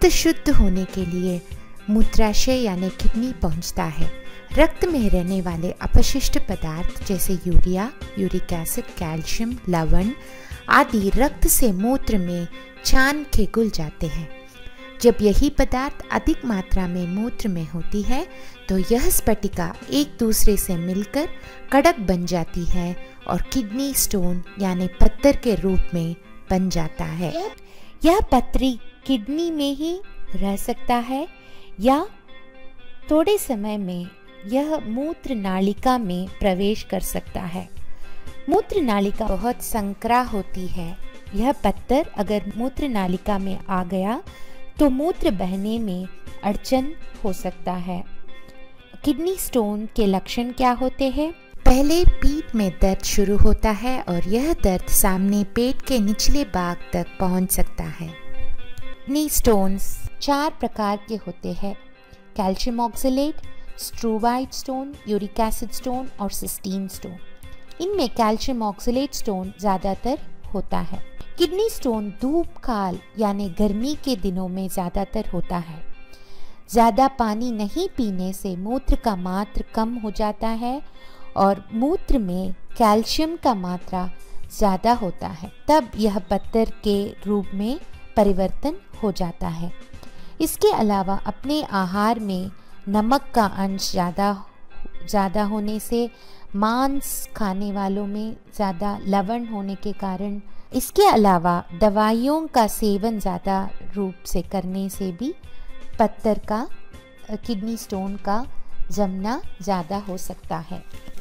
रक्त शुद्ध होने के लिए मूत्राशय यानी किडनी पहुंचता है। रक्त में रहने वाले अपशिष्ट पदार्थ जैसे यूरिया, यूरिक एसिड, कैल्शियम, लवण आदि रक्त से मूत्र में छान के घुल जाते हैं। जब यही पदार्थ अधिक मात्रा में मूत्र में होती है तो यह स्फटिका एक दूसरे से मिलकर कड़क बन जाती है और किडनी स्टोन यानी पत्थर के रूप में बन जाता है। यह पथरी किडनी में ही रह सकता है या थोड़े समय में यह मूत्र नालिका में प्रवेश कर सकता है। मूत्र नालिका बहुत संकरा होती है। यह पत्थर अगर मूत्र नालिका में आ गया तो मूत्र बहने में अड़चन हो सकता है। किडनी स्टोन के लक्षण क्या होते हैं? पहले पीठ में दर्द शुरू होता है और यह दर्द सामने पेट के निचले भाग तक पहुंच सकता है। किडनी स्टोन्स 4 प्रकार के होते हैं: calcium oxalate, struvite stone, uric acid stone और सिस्टीन स्टोन। इनमें कैल्शियम ऑक्सलेट स्टोन ज़्यादातर होता है। किडनी स्टोन धूप काल यानी गर्मी के दिनों में ज़्यादातर होता है। ज़्यादा पानी नहीं पीने से मूत्र का मात्रा कम हो जाता है और मूत्र में कैल्शियम का मात्रा ज़्यादा होता है, तब यह पत्थर के रूप में परिवर्तन हो जाता है। इसके अलावा अपने आहार में नमक का अंश ज़्यादा होने से, मांस खाने वालों में ज़्यादा लवण होने के कारण, इसके अलावा दवाइयों का सेवन ज़्यादा रूप से करने से भी पत्थर का किडनी स्टोन का जमना ज़्यादा हो सकता है।